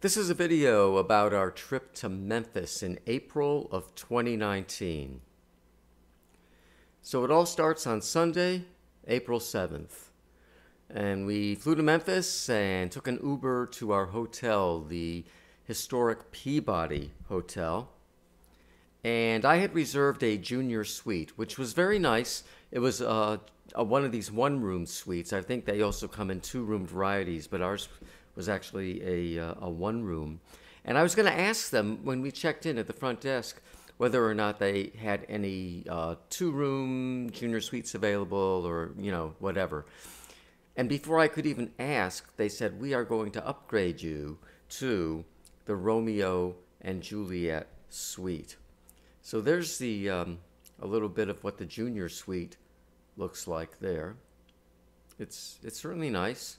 This is a video about our trip to Memphis in April of 2019. So it all starts on Sunday, April 7th. And we flew to Memphis and took an Uber to our hotel, the historic Peabody Hotel. And I had reserved a junior suite, which was very nice. It was one of these one-room suites. I think they also come in two-room varieties, but ours was actually a one-room. And I was going to ask them when we checked in at the front desk whether or not they had any two-room junior suites available or, whatever. And before I could even ask, they said, we are going to upgrade you to the Romeo and Juliet suite. So there's the a little bit of what the junior suite looks like there. It's certainly nice.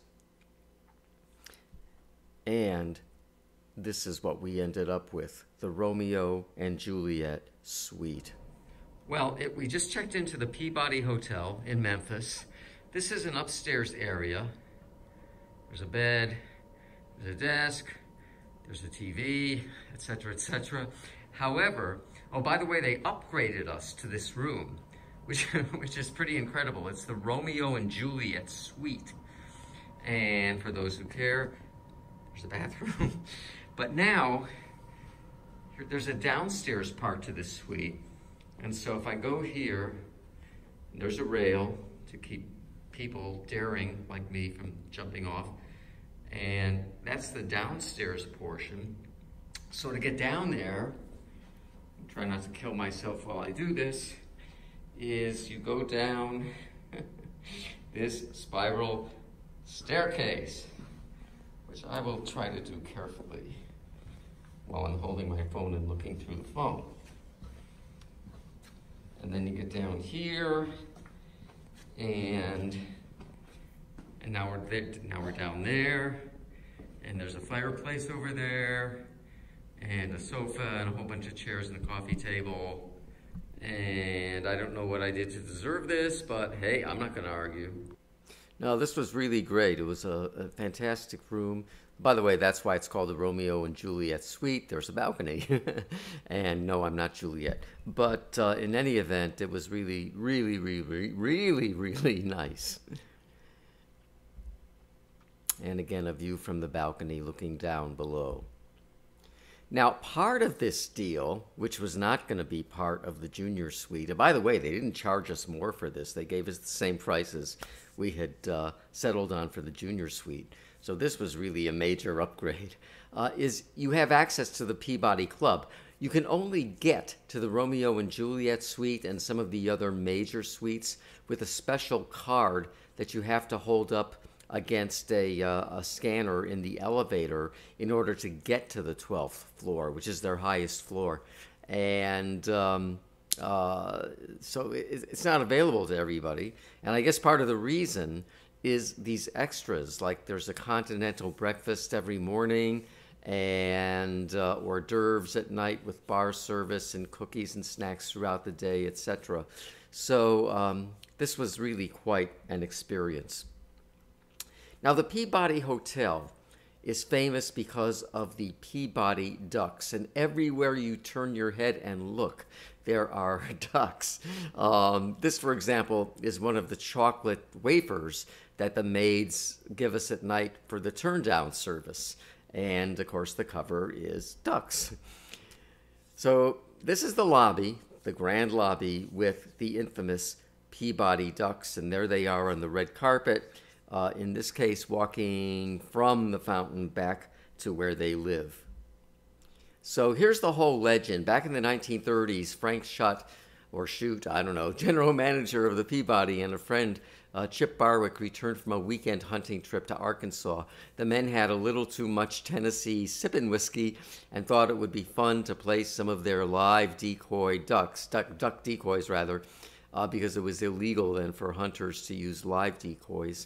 And this is what we ended up with, the Romeo and Juliet suite. Well, we just checked into the Peabody Hotel in Memphis. This is an upstairs area. There's a bed, there's a desk, there's a TV, etc., etc. However, oh, by the way, they upgraded us to this room, which is pretty incredible. It's the Romeo and Juliet suite. And for those who care, there's a bathroom. But now, there's a downstairs part to this suite. And so if I go here, there's a rail to keep people daring like me from jumping off. And that's the downstairs portion. So to get down there, try not to kill myself while I do this, is you go down this spiral staircase, which I will try to do carefully while I'm holding my phone and looking through the phone. And then you get down here, and now we're there, now we're down there, and there's a fireplace over there, and a sofa, and a whole bunch of chairs and a coffee table. And I don't know what I did to deserve this, but hey, I'm not going to argue. No, this was really great. It was a fantastic room. By the way, that's why it's called the Romeo and Juliet suite. There's a balcony. And no, I'm not Juliet. But in any event, it was really, really, really, really, really nice. And again, a view from the balcony looking down below. Now, part of this deal, which was not going to be part of the junior suite, and by the way, they didn't charge us more for this. They gave us the same prices we had settled on for the junior suite. So this was really a major upgrade, is you have access to the Peabody Club. You can only get to the Romeo and Juliet suite and some of the other major suites with a special card that you have to hold up against a scanner in the elevator in order to get to the 12th floor, which is their highest floor. And so it's not available to everybody. And I guess part of the reason is these extras, like there's a continental breakfast every morning and hors d'oeuvres at night with bar service and cookies and snacks throughout the day, etc. So this was really quite an experience. Now, the Peabody Hotel is famous because of the Peabody ducks, and everywhere you turn your head and look, there are ducks. This, for example, is one of the chocolate wafers that the maids give us at night for the turn-down service. And, of course, the cover is ducks. So this is the lobby, the grand lobby, with the infamous Peabody ducks, and there they are on the red carpet. In this case, walking from the fountain back to where they live. So here's the whole legend. Back in the 1930s, Frank Schutt, or Shoot, I don't know, general manager of the Peabody, and a friend, Chip Barwick, returned from a weekend hunting trip to Arkansas. The men had a little too much Tennessee sippin' whiskey and thought it would be fun to place some of their live decoy ducks, duck decoys rather, because it was illegal then for hunters to use live decoys.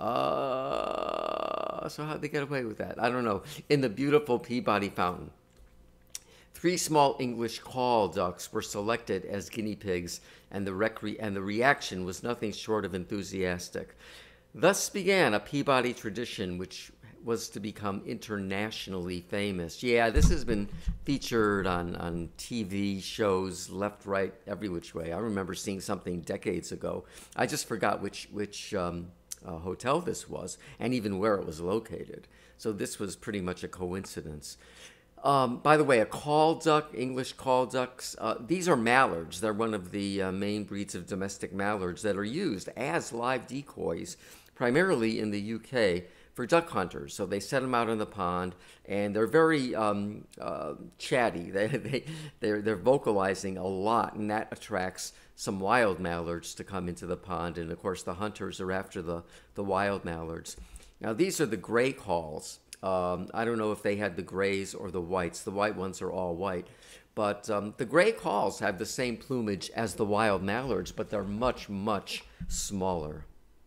So how'd they get away with that? I don't know. In the beautiful Peabody Fountain. 3 small English call ducks were selected as guinea pigs, and the reaction was nothing short of enthusiastic. Thus began a Peabody tradition which was to become internationally famous. Yeah, this has been featured on TV shows left, right, every which way. I remember seeing something decades ago. I just forgot which hotel this was and even where it was located. So this was pretty much a coincidence. By the way, a call duck, English call ducks, these are mallards. They're one of the main breeds of domestic mallards that are used as live decoys, primarily in the UK, for duck hunters. So they set them out in the pond, and they're very chatty. They're vocalizing a lot, and that attracts some wild mallards to come into the pond. And of course, the hunters are after the wild mallards. Now, these are the gray calls. I don't know if they had the grays or the whites. The white ones are all white. But the gray calls have the same plumage as the wild mallards, but they're much, much smaller.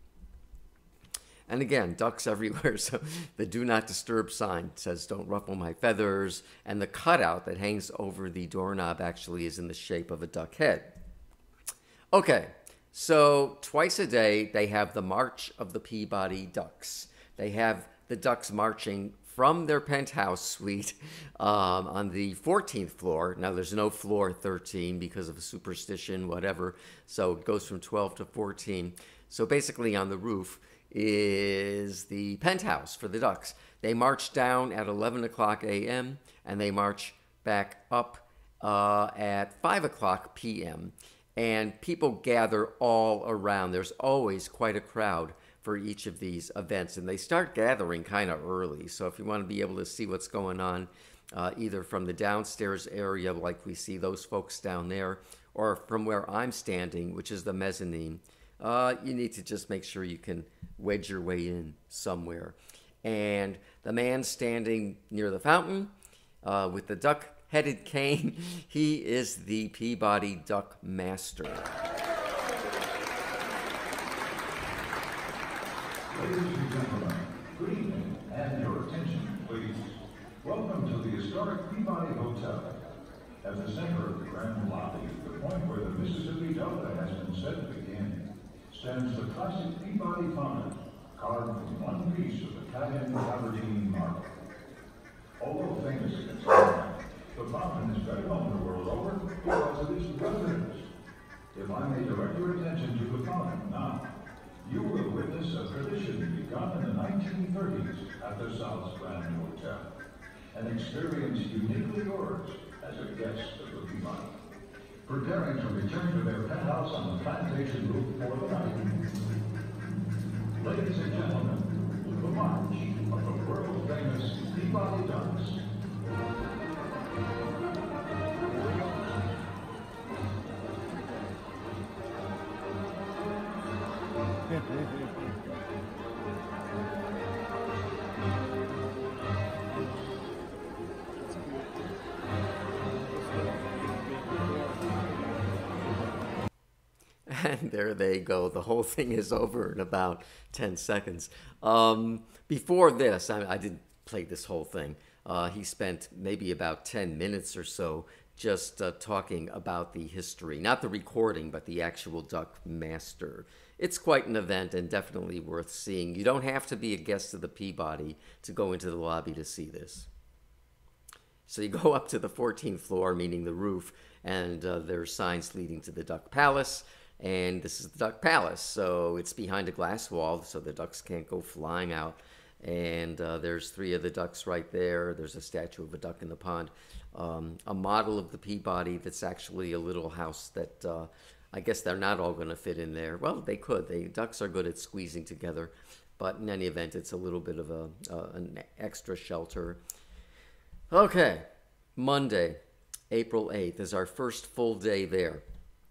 And again, ducks everywhere, so the do not disturb sign says don't ruffle my feathers, and the cutout that hangs over the doorknob actually is in the shape of a duck head. Okay, so twice a day they have the March of the Peabody Ducks. They have the ducks marching from their penthouse suite on the 14th floor. Now, there's no floor 13 because of a superstition, whatever, so it goes from 12 to 14. So basically on the roof is the penthouse for the ducks. They march down at 11 o'clock a.m. and they march back up at 5 o'clock p.m. And people gather all around. There's always quite a crowd for each of these events, and they start gathering kind of early. So if you want to be able to see what's going on, either from the downstairs area, like we see those folks down there, or from where I'm standing, which is the mezzanine, you need to just make sure you can wedge your way in somewhere. And the man standing near the fountain with the duck-headed cane, he is the Peabody Duck Master. Ladies and gentlemen, good evening, and your attention, please. Welcome to the historic Peabody Hotel. At the center of the grand lobby, the point where the Mississippi Delta has been said to begin, stands the classic Peabody fountain, carved from one piece of Italian Aberdeen marble. Although famous in its own right, the fountain is very known the world over because it is well-lit. If I may direct your attention to the fountain now, you will witness a tradition begun in the 1930s at the South Grand Hotel, an experience uniquely yours as a guest of the Peabody. Preparing to return to their penthouse on the plantation roof for the night. Ladies and gentlemen, the march of the world-famous Peabody Ducks. And there they go. The whole thing is over in about 10 seconds. Before this, I didn't play this whole thing. He spent maybe about 10 minutes or so just talking about the history. Not the recording, but the actual Duck Master. It's quite an event and definitely worth seeing. You don't have to be a guest of the Peabody to go into the lobby to see this. So you go up to the 14th floor, meaning the roof, and there are signs leading to the Duck Palace. And this is the Duck Palace, so it's behind a glass wall, so the ducks can't go flying out. And there's 3 of the ducks right there. There's a statue of a duck in the pond. A model of the Peabody that's actually a little house that I guess they're not all going to fit in there. Well, they could. Ducks are good at squeezing together. But in any event, it's a little bit of an extra shelter. Okay, Monday, April 8th is our first full day there.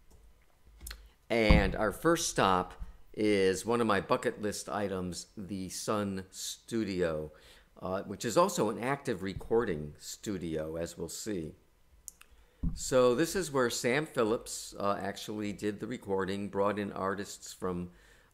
And our first stop is one of my bucket list items, the Sun Studio, which is also an active recording studio, as we'll see. So this is where Sam Phillips actually did the recording, brought in artists from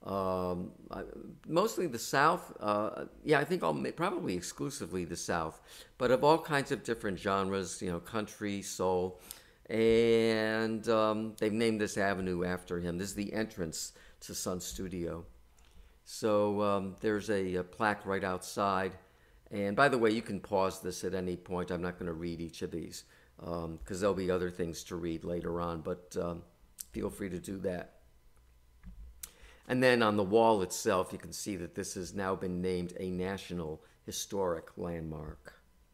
mostly the South. I think probably exclusively the South, but of all kinds of different genres, country, soul. And they've named this avenue after him. This is the entrance to Sun Studio. So there's a plaque right outside And by the way, you can pause this at any point. I'm not going to read each of these because there'll be other things to read later on, but feel free to do that. And then on the wall itself, you can see that this has now been named a National Historic Landmark.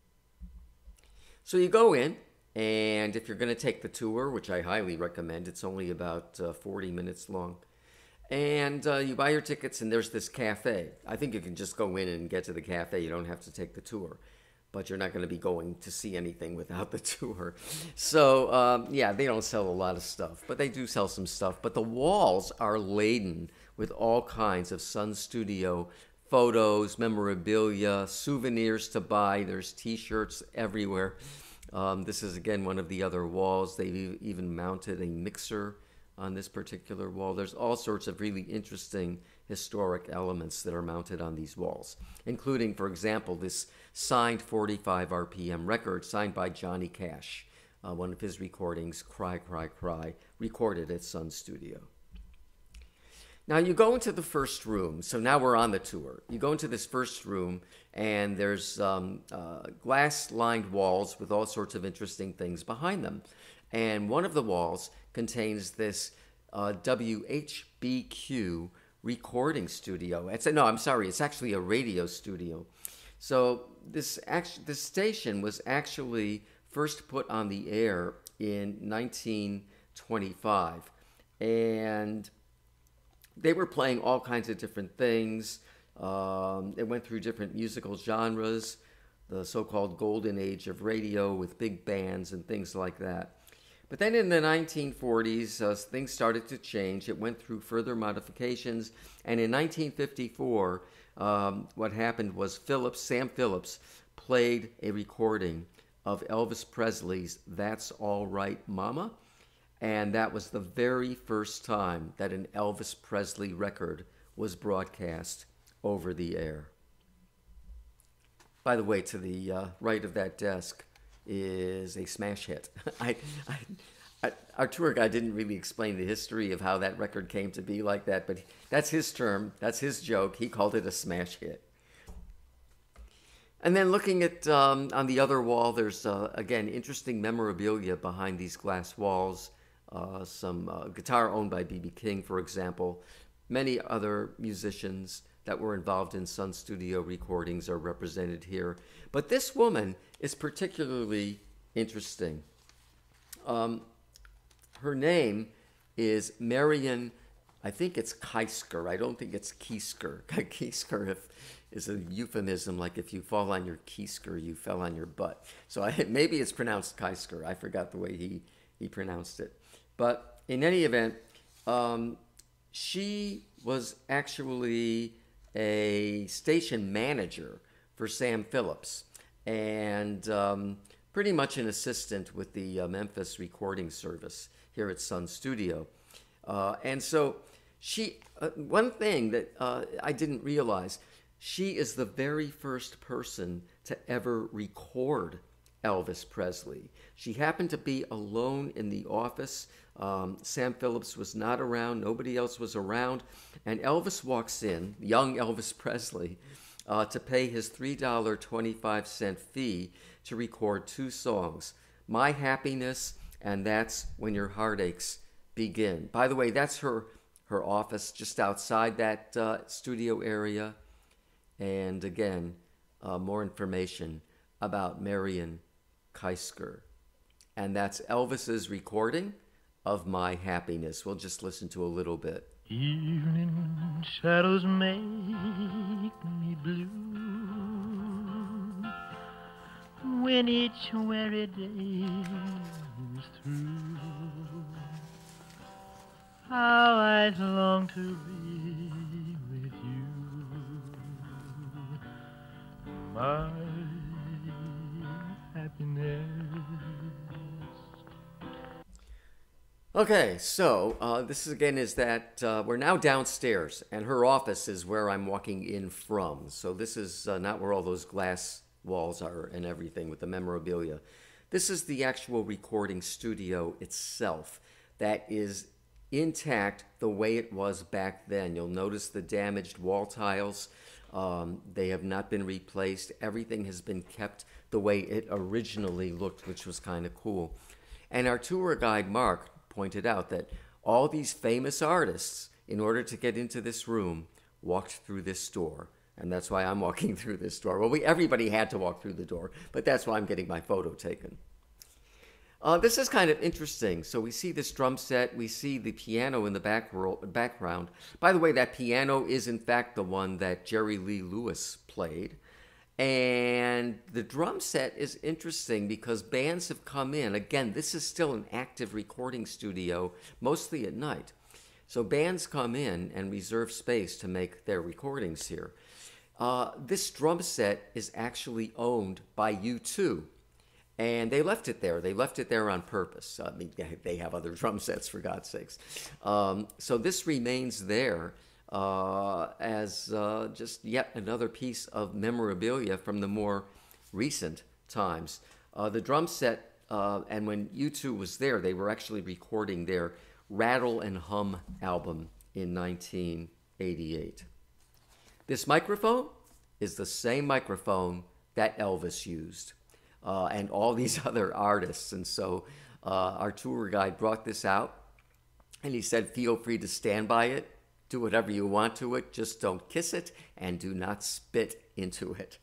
So you go in, and if you're going to take the tour, which I highly recommend, it's only about 40 minutes long, and you buy your tickets, and there's this cafe. I think you can just go in and get to the cafe. You don't have to take the tour, but you're not going to be going to see anything without the tour. So, yeah, they don't sell a lot of stuff, but they do sell some stuff. But the walls are laden with all kinds of Sun Studio photos, memorabilia, souvenirs to buy. There's T-shirts everywhere. This is, again, one of the other walls. They've even mounted a mixer on this particular wall. There's all sorts of really interesting historic elements that are mounted on these walls, including, for example, this signed 45 RPM record signed by Johnny Cash, one of his recordings, Cry, Cry, Cry, recorded at Sun Studio. Now you go into the first room. So now we're on the tour. You go into this first room, and there's glass-lined walls with all sorts of interesting things behind them. And one of the walls contains this WHBQ recording studio. It's actually a radio studio. So this station was actually first put on the air in 1925, and they were playing all kinds of different things. It went through different musical genres, the so-called golden age of radio with big bands and things like that. But then in the 1940s, things started to change. It went through further modifications. And in 1954, what happened was Sam Phillips played a recording of Elvis Presley's That's All Right, Mama. And that was the very first time that an Elvis Presley record was broadcast over the air. By the way, to the right of that desk is a smash hit. Our tour guide didn't really explain the history of how that record came to be like that, but that's his term, that's his joke. He called it a smash hit. And then looking at on the other wall, there's, again, interesting memorabilia behind these glass walls. Some guitar owned by B.B. King, for example. Many other musicians that were involved in Sun Studio recordings are represented here. But this woman is particularly interesting. Her name is Marion, I think it's Keisker. I don't think it's Keisker. Keisker is a euphemism, like if you fall on your keisker, you fell on your butt. So maybe it's pronounced Keisker. I forgot the way he pronounced it. But in any event, she was actually a station manager for Sam Phillips, and pretty much an assistant with the Memphis recording service here at Sun Studio. And so one thing that I didn't realize, she is the very first person to ever record Elvis Presley. She happened to be alone in the office. Sam Phillips was not around. Nobody else was around. And Elvis walks in, young Elvis Presley, to pay his $3.25 fee to record two songs, My Happiness and That's When Your Heartaches Begin. By the way, that's her office just outside that studio area. And again, more information about Marion Keisker. And that's Elvis's recording of My Happiness. We'll just listen to a little bit. Evening shadows make me blue when each weary day is through. How I long to be with you, my happiness. Okay, so this is that we're now downstairs, and her office is where I'm walking in from. So this is not where all those glass walls are and everything with the memorabilia. This is the actual recording studio itself that is intact the way it was back then. You'll notice the damaged wall tiles. They have not been replaced. Everything has been kept the way it originally looked, which was kind of cool. And our tour guide, Mark, pointed out that all these famous artists, in order to get into this room, walked through this door. And that's why I'm walking through this door. Well, everybody had to walk through the door, but that's why I'm getting my photo taken. This is kind of interesting. So we see this drum set. We see the piano in the background. By the way, that piano is in fact the one that Jerry Lee Lewis played. And the drum set is interesting because bands have come in. Again, this is still an active recording studio, mostly at night. So bands come in and reserve space to make their recordings here. This drum set is actually owned by U2. And they left it there. They left it there on purpose. I mean, they have other drum sets, for God's sakes. So this remains there as just yet another piece of memorabilia from the more recent times. The drum set, and when U2 was there, they were actually recording their Rattle and Hum album in 1988. This microphone is the same microphone that Elvis used. And all these other artists. And so our tour guide brought this out, and he said, feel free to stand by it, do whatever you want to it, just don't kiss it, and do not spit into it.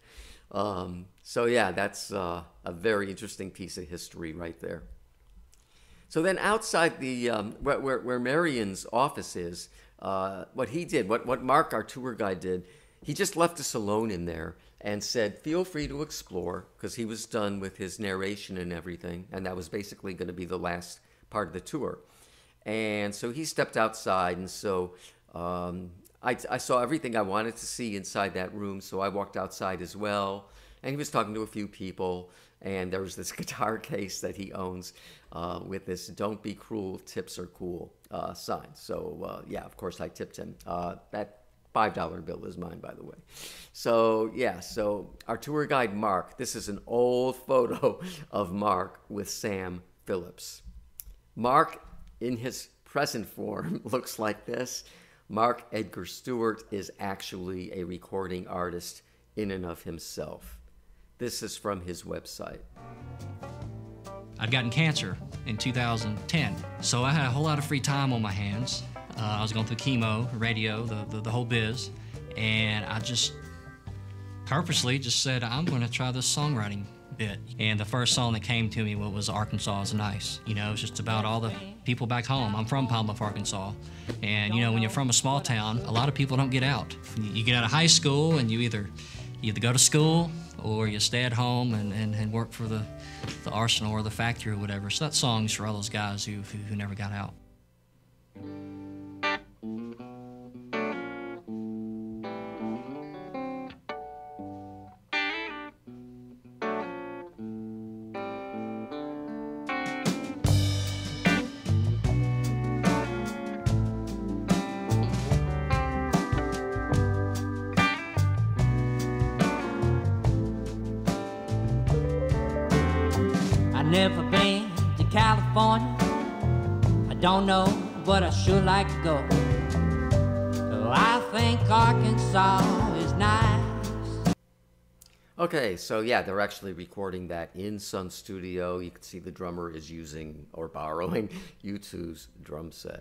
So yeah, that's a very interesting piece of history right there. So then outside the where Marion's office is, what he did, what Mark, our tour guide, did, he just left us alone in there and said, feel free to explore, because he was done with his narration and everything, and that was basically going to be the last part of the tour. And so he stepped outside, and so I saw everything I wanted to see inside that room, so I walked outside as well, and he was talking to a few people, and there was this guitar case that he owns with this "Don't be cruel, tips are cool" sign. So yeah, of course I tipped him. That $5 bill is mine, by the way. So yeah, so our tour guide, Mark, this is an old photo of Mark with Sam Phillips. Mark, in his present form, looks like this. Mark Edgar Stewart is actually a recording artist in and of himself. This is from his website. I'd gotten cancer in 2010, so I had a whole lot of free time on my hands. I was going through chemo, radio, the whole biz, and I just purposely just said, I'm going to try this songwriting bit. And the first song that came to me was Arkansas is Nice. You know, it's just about all the people back home. I'm from Pine Bluff, Arkansas. And, you know, when you're from a small town, a lot of people don't get out. You get out of high school and you either go to school or you stay at home and work for the arsenal or the factory or whatever. So that song's for all those guys who never got out. Never been to California. I don't know, but I sure like to go. Oh, I think Arkansas is nice. Okay, so yeah, they're actually recording that in Sun Studio. You can see the drummer is using or borrowing U2's drum set.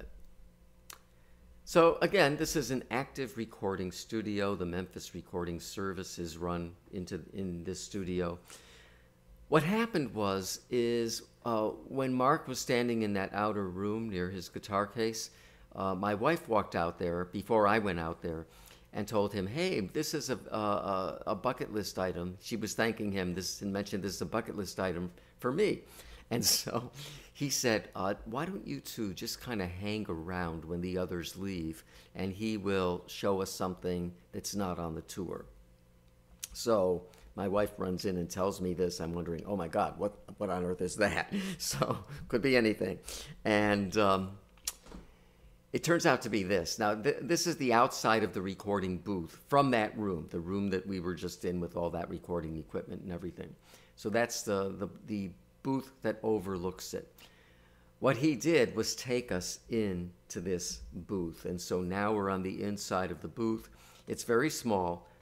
So again, this is an active recording studio. The Memphis Recording Service is run in this studio. What happened was when Mark was standing in that outer room near his guitar case, my wife walked out there before I went out there and told him, hey, this is a bucket list item. She was thanking him and mentioned this is a bucket list item for me. And so he said, why don't you two just kind of hang around when the others leave, and he will show us something that's not on the tour. So my wife runs in and tells me this. I'm wondering, oh my God, what on earth is that? So could be anything. And it turns out to be this. Now, this is the outside of the recording booth from that room, the room that we were just in with all that recording equipment and everything. So that's the booth that overlooks it. What he did was take us into this booth. And so now we're on the inside of the booth. It's very small.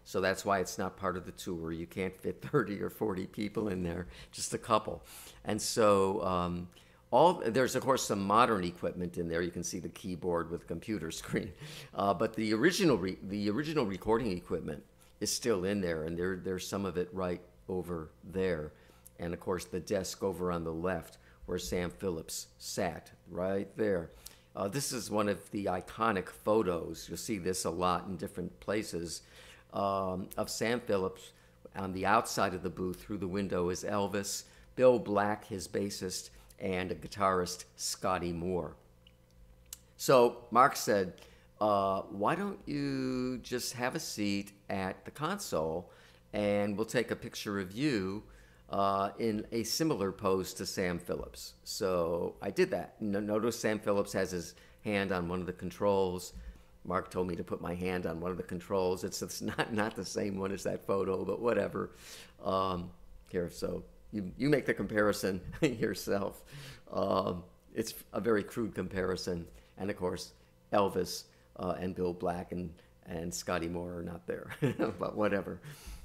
So that's why it's not part of the tour. You can't fit 30 or 40 people in there, just a couple. And so there's, of course, some modern equipment in there. You can see the keyboard with a computer screen. But the original recording equipment is still in there, and there's some of it right over there. And, of course, the desk over on the left where Sam Phillips sat, right there. This is one of the iconic photos. You'll see this a lot in different places of Sam Phillips. On the outside of the booth through the window is Elvis, Bill Black, his bassist, and a guitarist, Scotty Moore. So Mark said, why don't you just have a seat at the console and we'll take a picture of you in a similar pose to Sam Phillips. So I did that. Notice Sam Phillips has his hand on one of the controls. Mark told me to put my hand on one of the controls. It's not the same one as that photo, but whatever. Here, so you make the comparison yourself. It's a very crude comparison. And of course, Elvis and Bill Black and Scotty Moore are not there, but whatever.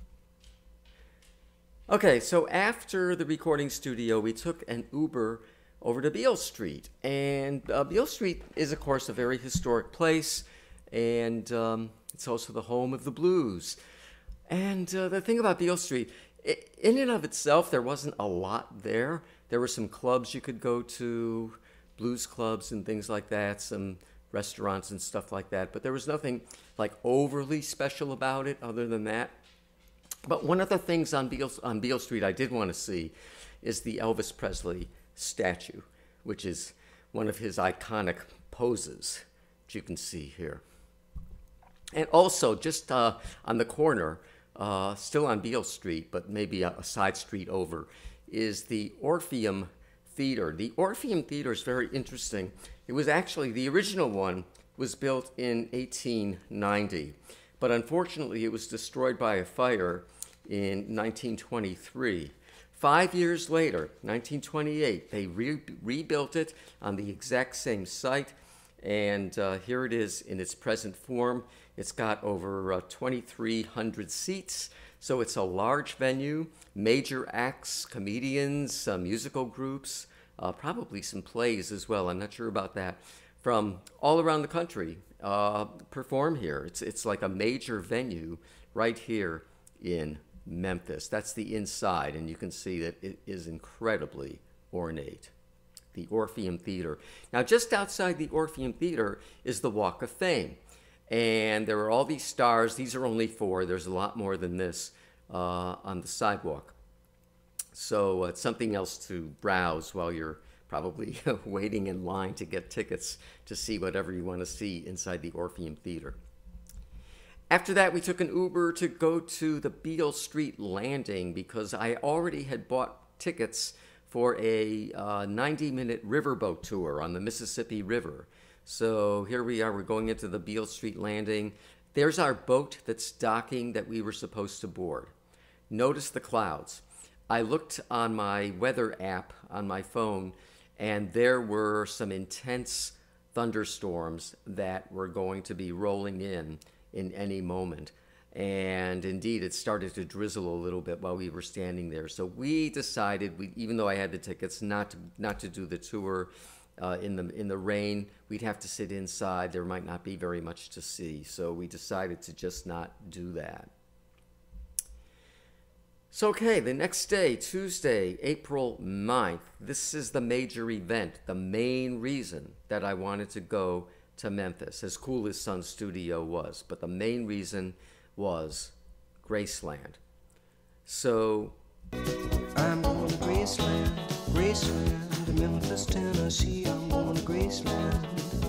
Okay, so after the recording studio, we took an Uber over to Beale Street. And Beale Street is, of course, a very historic place, and it's also the home of the blues. And the thing about Beale Street, in and of itself, there wasn't a lot there. There were some clubs you could go to, blues clubs and things like that, some restaurants and stuff like that. But there was nothing like overly special about it other than that. But one of the things on Beale Street I did want to see is the Elvis Presley statue, which is one of his iconic poses, which you can see here. And also, just on the corner, still on Beale Street, but maybe a side street over, is the Orpheum Theater. The Orpheum Theater is very interesting. It was actually, the original one was built in 1890. But unfortunately, it was destroyed by a fire in 1923. 5 years later, 1928, they rebuilt it on the exact same site, and here it is in its present form. It's got over 2,300 seats, so it's a large venue, major acts, comedians, musical groups, probably some plays as well. I'm not sure about that. From all around the country perform here. It's like a major venue right here in Memphis. That's the inside, and you can see that it is incredibly ornate. The Orpheum Theater. Now, just outside the Orpheum Theater is the Walk of Fame, and there are all these stars. These are only 4. There's a lot more than this on the sidewalk. So it's something else to browse while you're probably waiting in line to get tickets to see whatever you want to see inside the Orpheum Theater. After that, we took an Uber to go to the Beale Street Landing because I already had bought tickets for a 90-minute riverboat tour on the Mississippi River. So here we are, we're going into the Beale Street Landing. There's our boat that's docking that we were supposed to board. Notice the clouds. I looked on my weather app on my phone, and there were some intense thunderstorms that were going to be rolling in any moment. And indeed, it started to drizzle a little bit while we were standing there. So we decided, even though I had the tickets, not to do the tour in the rain. We'd have to sit inside. There might not be very much to see. So we decided to just not do that. So, okay, the next day, Tuesday, April 9th, this is the major event, the main reason that I wanted to go to Memphis, as cool as Sun Studio was. But the main reason was Graceland. So, I'm going to Graceland, Graceland, to Memphis, Tennessee. I'm going to Graceland.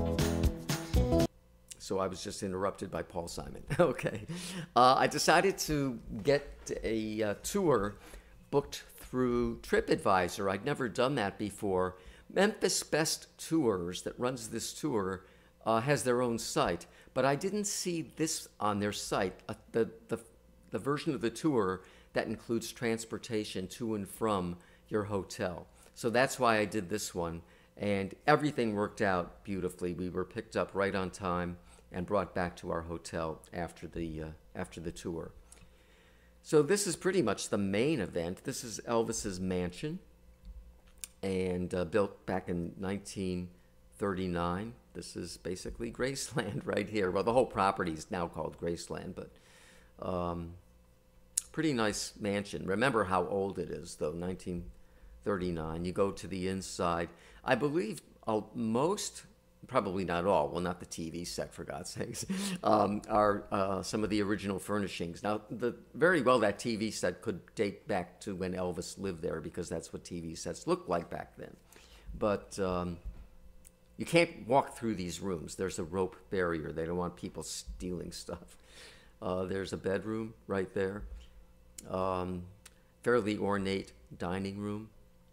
So I was just interrupted by Paul Simon. Okay. I decided to get a tour booked through TripAdvisor. I'd never done that before. Memphis Best Tours, that runs this tour, has their own site. But I didn't see this on their site, the version of the tour that includes transportation to and from your hotel. So that's why I did this one. And everything worked out beautifully. We were picked up right on time and brought back to our hotel after the tour. So this is pretty much the main event. This is Elvis's mansion, and built back in 1939. This is basically Graceland right here. Well, the whole property is now called Graceland, but pretty nice mansion. Remember how old it is, though, 1939. You go to the inside. I believe most, probably not all, well, not the TV set, for God's sakes, are some of the original furnishings. Now, very well, that TV set could date back to when Elvis lived there, because that's what TV sets looked like back then. But you can't walk through these rooms. There's a rope barrier. They don't want people stealing stuff. There's a bedroom right there. Fairly ornate dining room.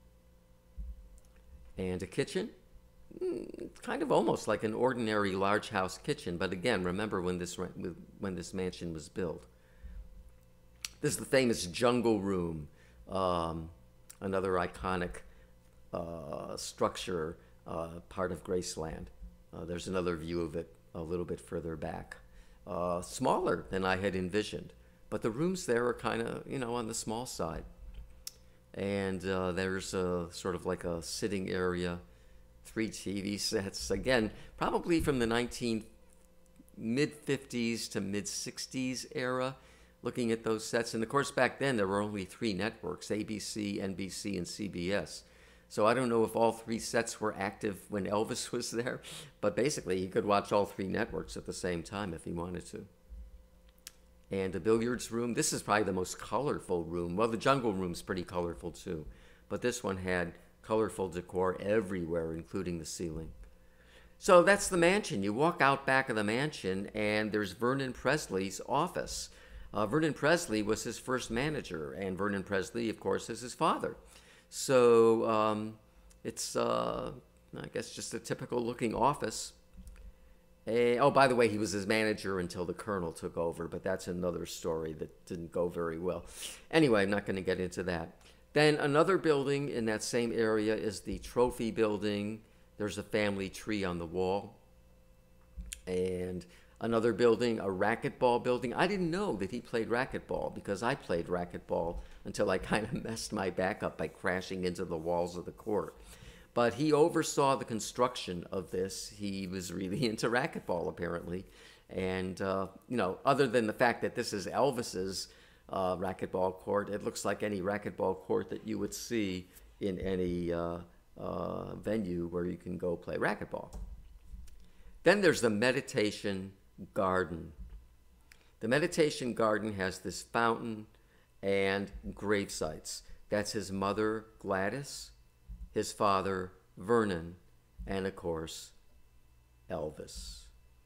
And a kitchen. Kind of almost like an ordinary large house kitchen. But again, remember when this mansion was built. This is the famous jungle room. Another iconic structure, part of Graceland. There's another view of it a little bit further back. Smaller than I had envisioned, but the rooms there are kind of, on the small side. And there's a sort of like a sitting area, 3 TV sets, again, probably from the mid-50s to mid-60s era, looking at those sets. And of course, back then, there were only 3 networks, ABC, NBC, and CBS. So I don't know if all 3 sets were active when Elvis was there, but basically, he could watch all 3 networks at the same time if he wanted to. And a billiards room. This is probably the most colorful room. Well, the jungle room's pretty colorful too, but this one had colorful decor everywhere, including the ceiling. So that's the mansion. You walk out back of the mansion, and there's Vernon Presley's office. Vernon Presley was his first manager, and Vernon Presley, of course, is his father. So it's, I guess, just a typical looking office. Oh, by the way, he was his manager until the Colonel took over, but that's another story that didn't go very well. Anyway, I'm not going to get into that. Then another building in that same area is the Trophy Building. There's a family tree on the wall. And another building, a racquetball building. I didn't know that he played racquetball, because I played racquetball until I kind of messed my back up by crashing into the walls of the court. But he oversaw the construction of this. He was really into racquetball, apparently. And, other than the fact that this is Elvis's racquetball court, it looks like any racquetball court that you would see in any venue where you can go play racquetball. Then there's the Meditation Garden. The Meditation Garden has this fountain and grave sites. That's his mother, Gladys, his father, Vernon, and of course, Elvis.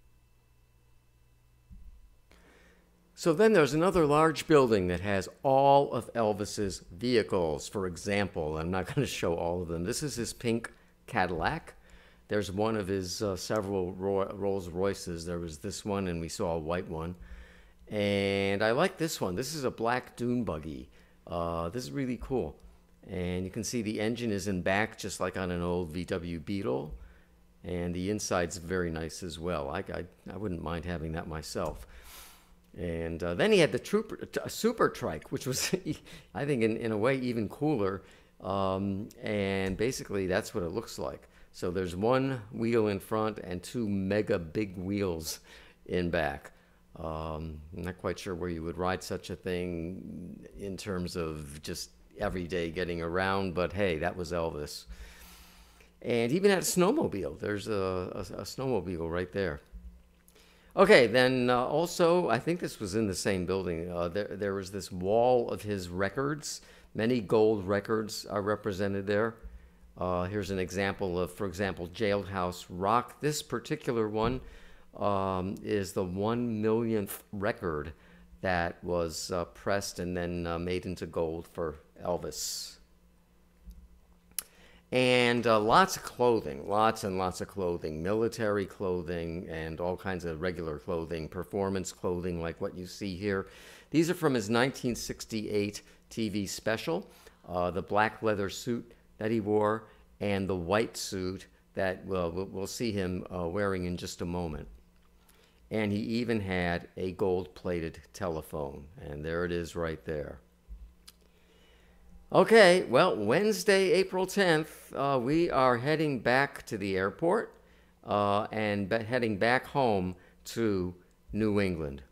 So then there's another large building that has all of Elvis's vehicles. For example, I'm not going to show all of them. This is his pink Cadillac. There's one of his several Rolls Royces. There was this one, and we saw a white one. And I like this one. This is a black dune buggy. This is really cool. And you can see the engine is in back, just like on an old VW Beetle. And the inside's very nice as well. I wouldn't mind having that myself. And then he had the Super Trike, which was, I think, in a way, even cooler. And basically, that's what it looks like. So there's one wheel in front and 2 mega big wheels in back. I'm not quite sure where you would ride such a thing in terms of just every day getting around, but hey, that was Elvis. And he even had a snowmobile. There's a snowmobile right there. Okay, then also, I think this was in the same building. There was this wall of his records. Many gold records are represented there. Here's an example of, for example, Jailhouse Rock. This particular one is the 1 millionth record that was pressed and then made into gold for Elvis. And lots of clothing, lots and lots of clothing, military clothing and all kinds of regular clothing, performance clothing like what you see here. These are from his 1968 TV special, the black leather suit that he wore and the white suit that we'll see him wearing in just a moment. and he even had a gold-plated telephone. And there it is right there. Okay, well, Wednesday, April 10th, we are heading back to the airport and heading back home to New England.